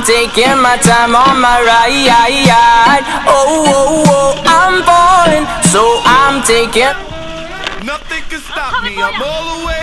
I'm taking my time on my ride. Oh, oh, oh, I'm falling, so I'm taking. Nothing can stop me, I'm all the way